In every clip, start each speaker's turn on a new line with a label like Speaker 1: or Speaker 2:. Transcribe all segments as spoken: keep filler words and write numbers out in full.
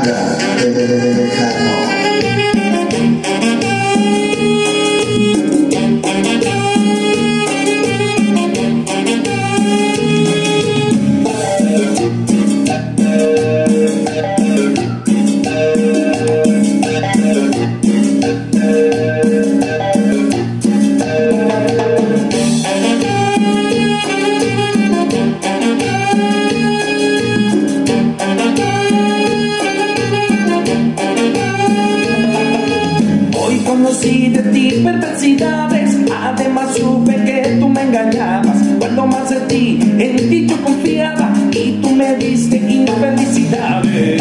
Speaker 1: banda de, de, de, de Tejano.
Speaker 2: Conocí de ti perversidades, además supe que tú me engañabas. Cuando más de ti, en ti yo confiaba y tú me diste infelicidades.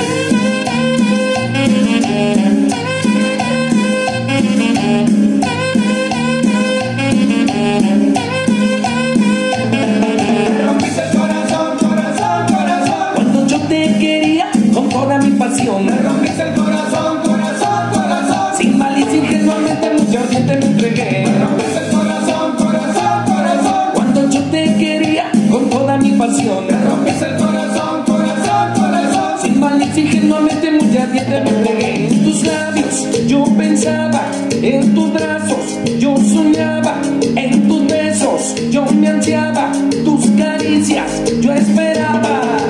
Speaker 2: Me rompiste el corazón, corazón, corazón. Cuando yo te quería con toda mi pasión. Me rompiste el corazón, corazón, corazón. Sin malicia ingenuamente mucho ardiente me entregué. Me rompiste el corazón, corazón, corazón. Cuando yo te quería con toda mi pasión. Me rompiste el corazón, corazón, corazón. Sin malicia ingenuamente muy ardiente me entregué. En tus labios yo pensaba, en tus brazos yo soñaba, en tus besos yo me ansiaba, tus caricias yo esperaba.